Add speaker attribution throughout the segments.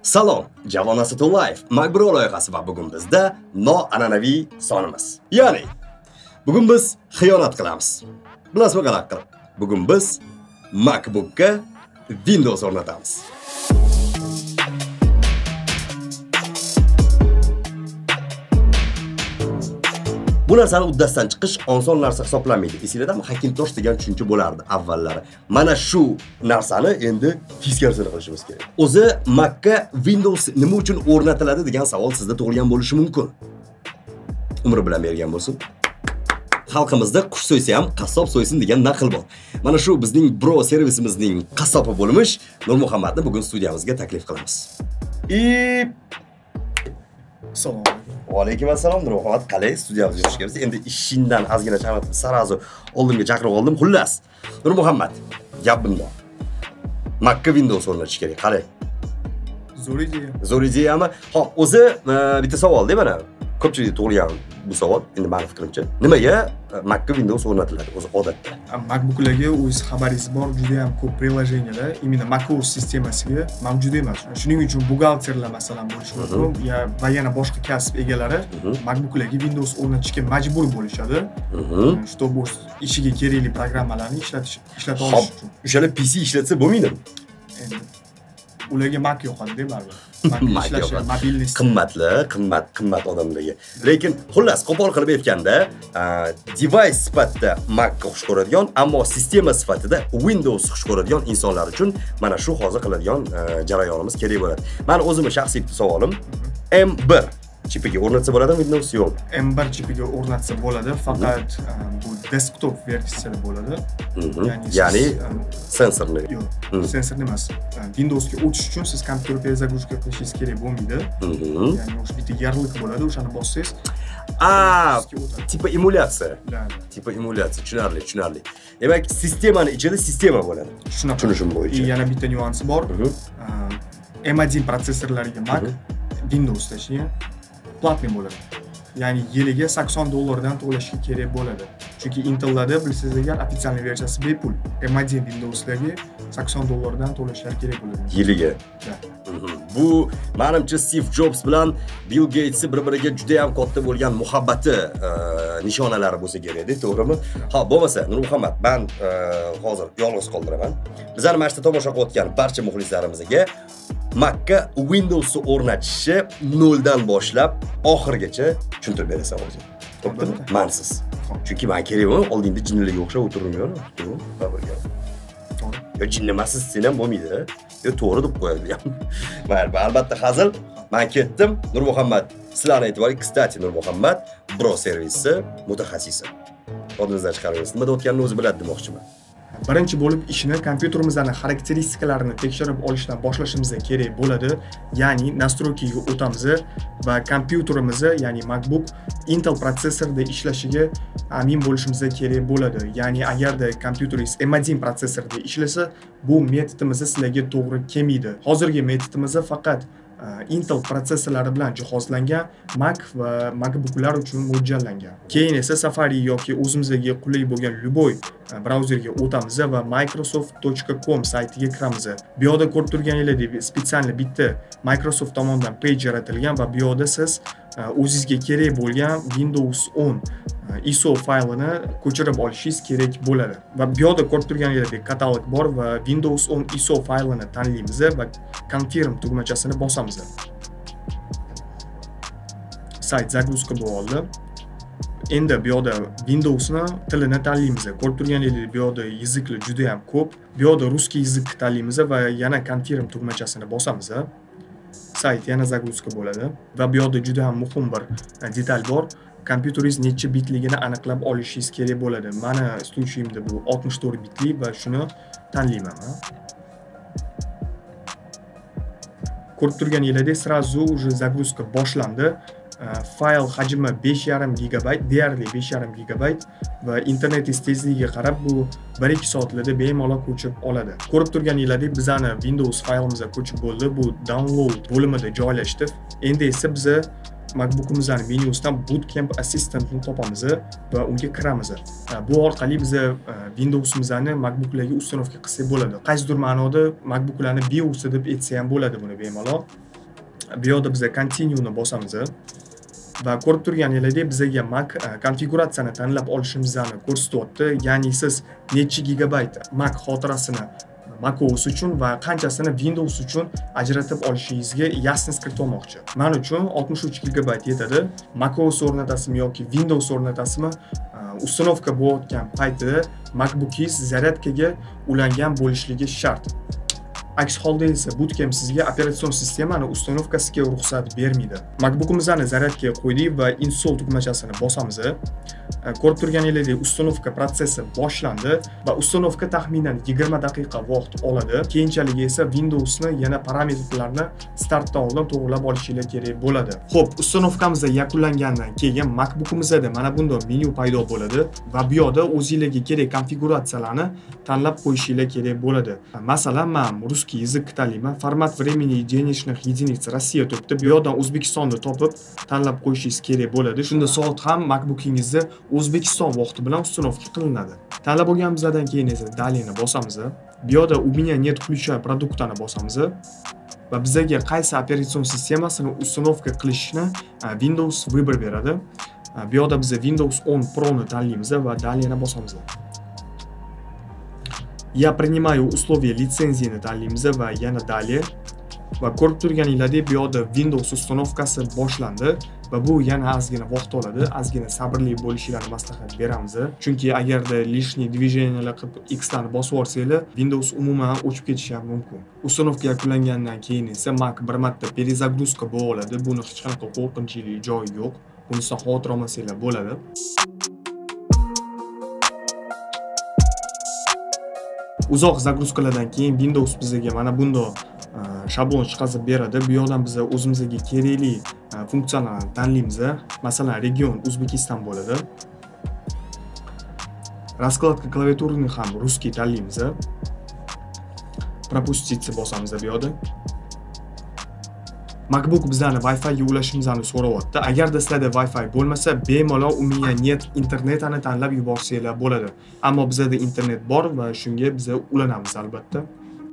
Speaker 1: Salom, Javon Asatullayev, Makbro loyihasi va bugun bizda noan'anaviy sonimiz. Ya'ni bugun biz xiyonat qilamiz. Bilasizmi qanaqa qilib? Bugun biz MacBookga Windows o'rnatamiz. Bu narsani uddasidan chiqish oson narsa hisoblanmaydi. Esingizda Hackintosh degan tushuncha bo'lardi avvallari. Mana shu narsani endi teskarisini qilishimiz kerak. O'zi Macga Windows nima uchun o'rnatiladi degan savol sizda tug'ilgan bo'lishi mumkin. Umri bilan bergan bo'lsin. Xalqimizda qush so'ysa ham qassob so'ysin degan naql bor. Mana shu bizning Bro servisimizning qassobi bo'lmish Nurmuhammadni bugun studiyamizga taklif qilamiz.
Speaker 2: Salom.
Speaker 1: Va alaykum assalom Nurmuhammad, qalay studiyamizga xush kelibsiz. Endi ishingdan ozgina chamatib sarazu oldimga chaqirib oldim. Xullas, Nurmuhammad, gap bunda. Macga Windows o'rnatish kerak. Qalay?
Speaker 2: Zo'r ideya.
Speaker 1: Zo'r ideyami? Xo'p, o'zi bitta savol-da mana. Ko'pchilik tug'ilgan bu savol. Endi meni fikrimcha, nimaga Macga Windows o'rnatiladi o'zi odatda?
Speaker 2: MacBooklarga o'z xabaringiz bor, juda ham ko'p prilojeniylar imенно macOS sistemasiga mavjud emas. Shuning uchun buxgalterlar masalan bo'lishi mumkin va yana boshqa kasb egalari MacBooklarga Windows o'rnatishga majbur bo'lishadi. Чтобы ishiga kerakli programmalarni ishlata olish uchun.
Speaker 1: O'shalar PC ishlatsa bo'lmaydimi?
Speaker 2: Endi ularga Mac yoqadi-da baribir. Mac ishlashi mobilniy
Speaker 1: qimmat odamlarga. Lekin xullas qo'pol qilib aytganda, device sifatida Mac xush ko'radigan, ammo sistema sifatida Windows xush ko'radigan insonlar uchun mana shu hozir qiladigan jarayonimiz kerak bo'ladi. Meni o'zimning shaxsiy savolim M1 chipiga o'rnatsa bo'ladimi Windows yo'q?
Speaker 2: M1 chipiga o'rnatsa bo'ladi, faqat bu desktop versiyasida bo'ladi.
Speaker 1: Ya'ni sensorli.
Speaker 2: Yo'q, sensorli emas. Windowsga o'tish uchun siz kompyuterga перезагрузка qilishingiz kerak bo'lmaydi. Ya'ni o'sha bitta yarliq bo'ladi, o'shani bossangiz
Speaker 1: tipa emulyatsiya. Tipa emulyatsiya, tushunarli. Demak, sistemaning ichida sistema bo'ladi.
Speaker 2: Shunaqa.
Speaker 1: Tushunishim bo'yicha.
Speaker 2: Yana bitta nyuansi bor. M1 protsessorlariga Mac Windows точнее platniy bo'ladi. Ya'ni yiliga $80 dan to'lashga kerak bo'ladi. Chunki Intel'larda bilsangiz agar ofitsial versiyasi bepul. M1 Windowslarga $80 dan to'lashlar kerak bo'ladi.
Speaker 1: Yiliga. Bu menimcha Steve Jobs bilan Bill Gates bir-biriga juda ham katta bo'lgan muhabbati nishonalari bo'lsa kerak-da, to'g'rimi? Ha, bo'lmasa Nurmuhammad, men hozir yolg'iz qoldiraman. Bizlar mana shu tomosha qilayotgan barcha muxlislarimizga Macga Windowsni o'rnatishni noldan boshlab oxirigacha tushuntirib berasan o'zi. To'g'rimi? Mensiz. Chunki men kerakmi? Oldingda jinnilarga o'xshab o'tirmayman. To'g'ri? Yo jinni emassiz, sen ham bo'lmaydi. Yo to'g'ri deb qo'yadi ham. Mayli, albatta hazil. Men ketdim. Nurmuhammad, sizlarni e'tiboringizga, kstati Nurmuhammad Bro servisi mutaxassisi. Odingizdan chiqaringiz. Nima deyotganini o'zi biladi demoqchiman.
Speaker 2: Birinchi bo'lib ishni kompyuterimizning xarakteristikalarini tekshirib olishdan boshlashimiz kerak bo'ladi. Ya'ni nastroykaga o'tamiz va kompyuterimizni, ya'ni MacBook Intel protsessorida ishlashiga amin bo'lishimiz kerak bo'ladi. Ya'ni agarda kompyuteringiz M1 protsessorida ishlasa, bu metodimiz sizlarga to'g'ri kelmaydi. Hozirgi metodimiz faqat Intel protsessorlari bilan jihozlangan Mac va MacBooklar uchun mo'ljallangan. Keyin esa Safari yoki o'zimizga qulay bo'lgan любой brauzerga o'tamiz va microsoft.com saytiga kiramiz. Bu yerda ko'rib turganingizdek, spesial bitta Microsoft tomonidan page yaratilgan va bu yerda siz o'zingizga kerak bo'lgan Windows 10 ISO faylini ko'chirib olishingiz kerak bo'ladi. Va bu yerda ko'rib turganingizdek katalog bor va Windows 10 ISO faylini tanlaymiz va confirm tugmachasini bosamiz. Sayt загрузка bo'ldi. Endi bu yerda Windowsni tilini tanlaymiz. Ko'rib turganingizdek, bu yerda yoziklar juda ham ko'p. Bu yerda russkiy yozik tanlaymiz va yana confirm tugmachasini bosamiz. Sayt yana загрузка bo'ladi va bu yerda juda ham muhim bir detal bor. Kompyuteringiz necha bitligini aniqlab olishingiz kerak bo'ladi. Meni случаimda bu 64 bitli va shuni tanlayman. Ko'rib turganingizdek, sразу уже загрузка boshlandi. Fayl hajmi 5,5 GB, deyarli 5,5 GB va internetingiz tezligiga qarab bu 1-2 soatlarda bemalol ko'chib oladi. Ko'rib turganingizdek, bizani Windows faylimiz ko'chib bo'ldi. Bu download bo'limida joylashdi. Endi esa biz MacBook'imizning menyusidan Bootcamp Assistant'ni topamiz va unga kiramiz. Bu orqali biz Windows'imizni MacBook'larga uстановка qilsak bo'ladi. Qaysidir ma'noda MacBook'larni BIOS deb aytsa ham bo'ladi buni bemalol. Bu yerda biz continue ni bosamiz va ko'rib turganingizdek bizga Mac konfiguratsiyani tanlab olishimizni ko'rsatyapti. Ya'ni siz necha gigabayt Mac xotirasini macOS uchun va qanchasini Windows uchun ajratib olishingizga yasnost kiritmoqchi. Men uchun 63 gigabayt yetadi. macOS o'rnatasizmi yoki Windows o'rnatasizmi, uстановка bo'layotgan paytida MacBookingiz zaryadkaga ulangan bo'lishligi shart. Aks holda esa bootcamp sizga operatsion sistemani ustanovkasiga ruxsat bermaydi. MacBookimizni zaryadkaga qo'ydik va install tugmachasini bosamiz. Ko'rib turganingizdek ustanovka protsessi boshlandi va ustanovka taxminan 20 daqiqa vaqt oladi. Keyinchalik esa Windowsni yana parametrlarni startdan oldin to'g'rilab olishingiz kerak bo'ladi. Xo'p, ustanovkamiz yakunlangandan keyin MacBookimizda mana bunday menyu paydo bo'ladi va bu yerda o'zingizga kerak konfiguratsiyalarni tanlab qo'yishingiz kerak bo'ladi. Masalan, men russkiy язык tanlayman. Format времени и денежных единиц Rossiya turibdi. Bu yerdan O'zbekistonni topib tanlab qo'yishingiz kerak bo'ladi. Shunda soat ham MacBookingizda O'zbekiston vaqti bilan ustanovka qilinadi. Tanlab olganimizdan keyin esa dalini bosamiz. Bu yerda u меня нет ключа produktani bosamiz va bizga qaysi operatsion sistemasini ustanovka qilishni Windows vыбор beradi. Bu yerda biz Windows 10 Pro ni tanlaymiz va dalini bosamiz. Я принимаю условия лицензiyani tanlaymiz va yana dalее. Va ko'rib turganingizdek bu yerda Windows ustanovkasi boshlandi va bu yana ozgina vaqt oladi. Ozgina sabrli bo'lishingizni maslahat beramiz. Chunki agarda lishniy движениyalar qilib X ni bosib yuborsanglar, Windows umuman o'chib ketishi ham mumkin. Ustanovka yakunlangandan keyin esa Mac bir marta перезагрузка bo'ladi. Buni hech qanaqa qo'rqinchli joyi yo'q. Bunisi xavotir olmasanglar bo'ladi. Uzoq zagruzkalardan keyin Windows bizga mana bunday shablon chiqazib beradi. Bu yerdan biz o'zimizga kerakli funksiyalarni tanlaymiz. Masalan, region O'zbekiston bo'ladi. Раскладка klaviaturini ham russkiy tanlaymiz. Пропуститься bosamiz bu yerda. MacBook bizlarni Wi-Fi ga ulashimizni so'rayapti. Agarda sizlarda Wi-Fi bo'lmasa, bemalol u меня нет internetini tanlab yuborsanglar bo'ladi. Ammo bizda internet bor va shunga biz ulanamiz albatta.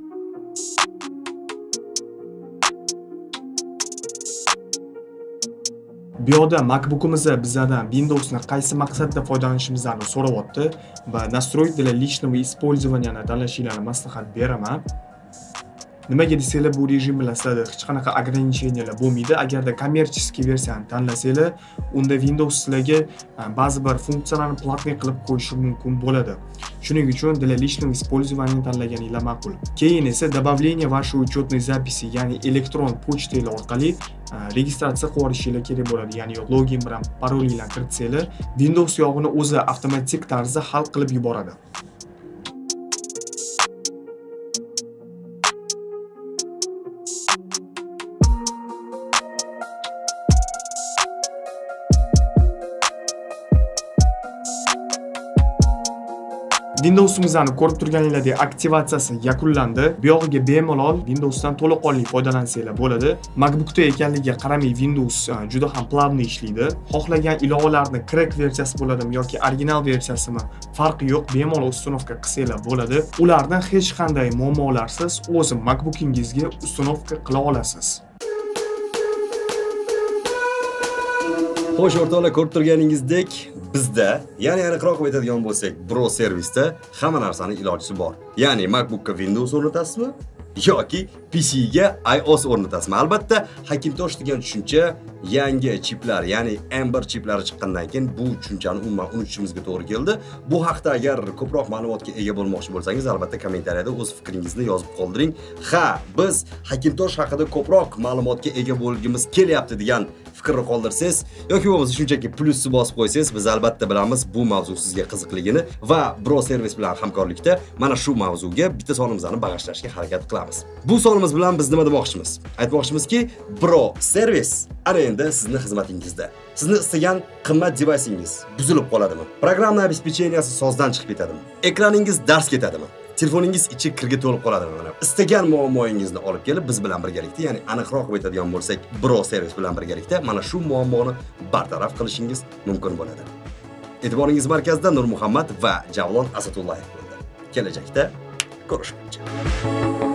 Speaker 2: Bu yerda MacBookimiz bizdan Windowsni qaysi maqsadda foydalanishimizni so'rayapti va настроить для личного использования tanlashingizni maslahat beraman. Nimaga desanglar, bu rejim bilan sizlarda hech qanaqa ограничениyalar bo'lmaydi. Agarda kommerческий versiyani tanlasanglar, unda Windows sizlarga ba'zi bir funksiyalarni platniy qilib qo'yishi mumkin bo'ladi. Shuning uchun для личного использования tanlaganinglar ma'qul. Keyin esa добавление вашей учетной записи, ya'ni elektron pochtalar orqali registratsiya qilib olishingiz kerak bo'ladi. Ya'ni login bilan parolinglarni kiritsanglar, Windows yog'ini o'zi avtomatik tarzda hal qilib yuboradi. Windows'imizni ko'rib turganingizdek aktivatsiyasi yakunlandi. Bu yog'iga bemalol Windowsdan to'laqonli foydalansanglar bo'ladi. MacBookda ekanligiga qaramay Windows juda ham plavni ishlaydi. Xohlagan ilovalarni crack versiyasi bo'ladimi yoki original versiyasimi, farqi yo'q, bemalol ustanovka qilsanglar bo'ladi. Ularni hech qanday muammolarsiz o'z MacBookingizga ustanovka qila olasiz.
Speaker 1: Xo'sh, o'rtoqlar, ko'rib turganingizdek, bizda, ya'ni aniqroq aytadigan bo'lsak, Bro servisda hamma narsaning ilojisi bor. Ya'ni MacBookga Windows o'rnatasizmi yoki PC ga iOS o'rnatasizmi? Albatta, Hackintosh degan tushuncha yangi chiplar, ya'ni M1 chiplari chiqqandan keyin bu tushunchani umuman unutishimizga to'g'ri keldi. Bu haqda agar ko'proq ma'lumotga ega bo'lmoqchi bo'lsangiz, albatta kommentariyada o'z fikringizni yozib qoldiring. Ha, biz Hackintosh haqida ko'proq ma'lumotga ega bo'lgimiz kelyapti degan fikrni qoldirsangiz yoki bo'lmasa shunchaki plusni bosib qo'ysangiz, biz albatta bilamiz bu mavzu sizga qiziqligini va Bro servis bilan hamkorlikda mana shu mavzuga bitta sonimizni bag'ishlashga harakat qilamiz. Bu sonimiz bilan biz nima demoqchimiz? Aytmoqchimizki, Bro servis ana endi sizni xizmatingizda. Sizni istagan qimmat devaysingiz buzilib qoladimi? Programma обеспеченияsi sozdan chiqib ketadimi? Ekraningiz dars ketadimi? Telefoningiz ichi kirga to'lib qoladimi? Mana istagan muammoingizni olib kelib biz bilan birgalikda, ya'ni aniqroq aytadigan bo'lsak, Bro servis bilan birgalikda mana shu muammoni bartaraf qilishingiz mumkin bo'ladi. E'tiboringiz markazida Nurmuhammad va Javlon Asadullayev bo'ldi. Kelajakda ko'rishguncha.